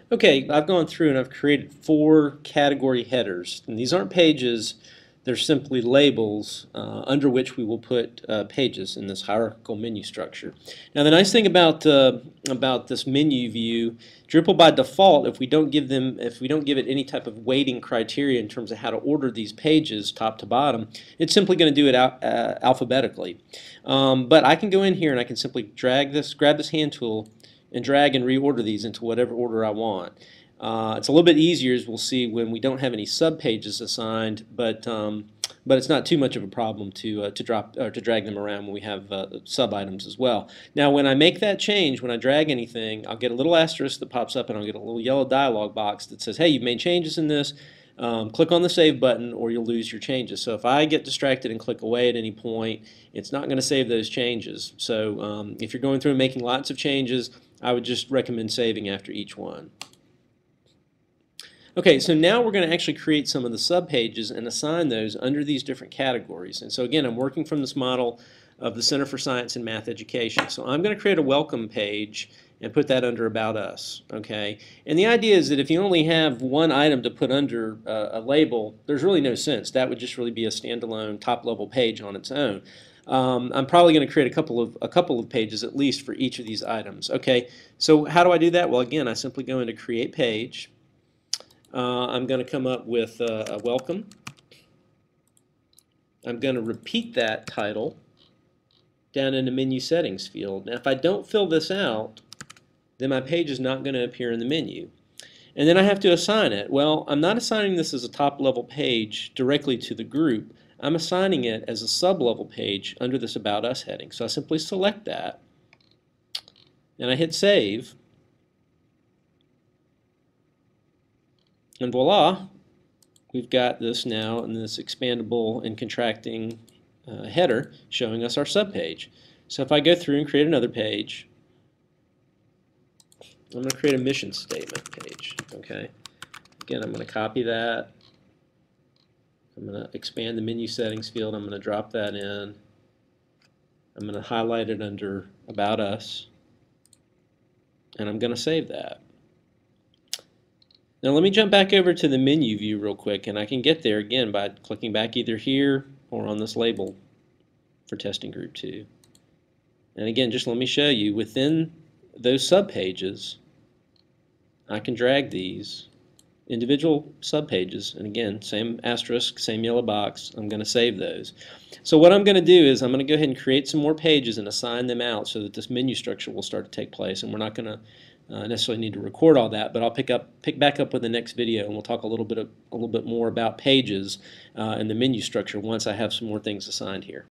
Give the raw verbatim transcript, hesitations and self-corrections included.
Okay, I've gone through and I've created four category headers. And these aren't pages, they're simply labels uh, under which we will put uh, pages in this hierarchical menu structure. Now the nice thing about uh, about this menu view, Drupal by default, if we don't give them if we don't give it any type of weighting criteria in terms of how to order these pages top to bottom, it's simply going to do it out, uh, alphabetically. Um, but I can go in here and I can simply drag this, grab this hand tool and drag and reorder these into whatever order I want. Uh, it's a little bit easier, as we'll see, when we don't have any subpages assigned, but um, but it's not too much of a problem to uh, to drop or to drag them around when we have uh, sub items as well. Now, when I make that change, when I drag anything, I'll get a little asterisk that pops up, and I'll get a little yellow dialog box that says, "Hey, you've made changes in this. Um, click on the save button, or you'll lose your changes." So if I get distracted and click away at any point, it's not going to save those changes. So um, if you're going through and making lots of changes, I would just recommend saving after each one. Okay, so now we're going to actually create some of the subpages and assign those under these different categories. And so again, I'm working from this model of the Center for Science and Math Education. So I'm going to create a welcome page and put that under About Us. Okay, and the idea is that if you only have one item to put under uh, a label, there's really no sense. That would just really be a standalone top-level page on its own. Um, I'm probably going to create a couple of a couple of pages at least for each of these items. Okay, so how do I do that? Well, again, I simply go into Create Page. Uh, I'm going to come up with uh, a welcome. I'm going to repeat that title down in the menu settings field. Now, if I don't fill this out, then my page is not going to appear in the menu. And then I have to assign it. Well, I'm not assigning this as a top-level page directly to the group. I'm assigning it as a sub-level page under this About Us heading. So I simply select that, and I hit Save, and voila, we've got this now in this expandable and contracting uh, header showing us our subpage. So if I go through and create another page, I'm going to create a mission statement page. Okay. Again, I'm going to copy that. I'm going to expand the menu settings field. I'm going to drop that in. I'm going to highlight it under About Us, and I'm going to save that. Now let me jump back over to the menu view real quick, and I can get there again by clicking back either here or on this label for testing group two. And again, just let me show you, within those subpages, I can drag these individual subpages, and again, same asterisk, same yellow box. I'm going to save those. So what I'm going to do is I'm going to go ahead and create some more pages and assign them out so that this menu structure will start to take place, and we're not going to uh, necessarily need to record all that, but I'll pick up pick back up with the next video, and we'll talk a little bit of, a little bit more about pages uh, and the menu structure once I have some more things assigned here.